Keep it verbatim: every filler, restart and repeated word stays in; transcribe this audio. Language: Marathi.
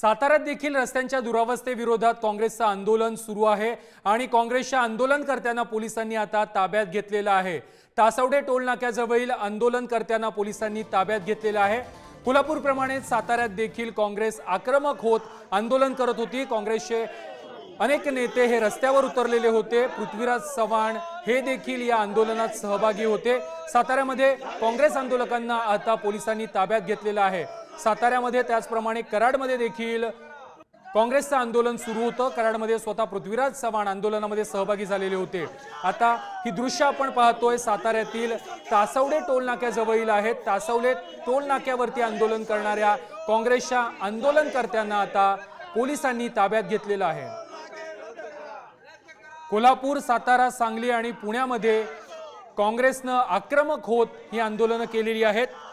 साताऱ्यात देखील रस्त्यांच्या दुरावस्थेविरोधात काँग्रेसचं आंदोलन सुरू आहे आणि काँग्रेसच्या आंदोलनकर्त्यांना पोलिसांनी आता ताब्यात घेतलेलं आहे। तासवडे टोल नाक्याजवळील आंदोलनकर्त्यांना पोलिसांनी ताब्यात घेतलेलं आहे। कोल्हापूरप्रमाणे साताऱ्यात देखील काँग्रेस आक्रमक होत आंदोलन करत होती। काँग्रेसचे अनेक नेते हे रस्त्यावर उतरलेले होते। पृथ्वीराज चव्हाण हे देखील या आंदोलनात सहभागी होते। साताऱ्यामध्ये काँग्रेस आंदोलकांना आता पोलिसांनी ताब्यात घेतलेलं आहे। साताऱ्यामध्ये त्याचप्रमाणे कराडमध्ये देखील काँग्रेसचं आंदोलन सुरू होतं। कराडमध्ये स्वतः पृथ्वीराज चव्हाण आंदोलनामध्ये सहभागी झालेले होते। आता ही दृश्य आपण पाहतोय साताऱ्यातील तासवडे टोल नाक्याजवळील आहेत। तासवडे टोल नाक्यावरती आंदोलन करणाऱ्या काँग्रेसच्या आंदोलनकर्त्यांना आता पोलिसांनी ताब्यात घेतलेलं आहे। कोल्हापूर, सातारा, सांगली आणि पुण्यामध्ये काँग्रेसनं आक्रमक होत ही आंदोलनं केलेली आहेत।